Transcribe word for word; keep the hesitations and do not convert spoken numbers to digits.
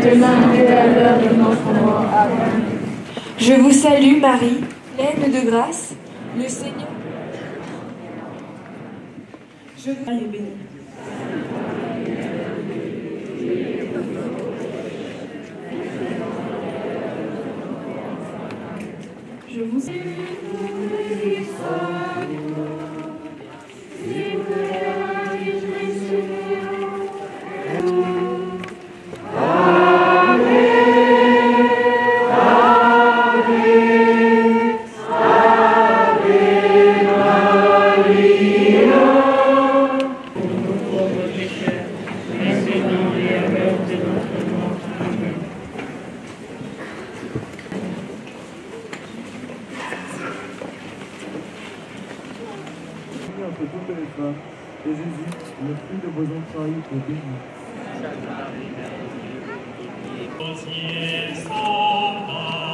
maintenant et à l'heure de notre mort. Amen. Je vous salue, Marie, pleine de grâce, le Seigneur. Je vous salue, bénie. Je vous salue. Entre toutes les femmes, et Jésus, le fruit de vos entrailles, est béni.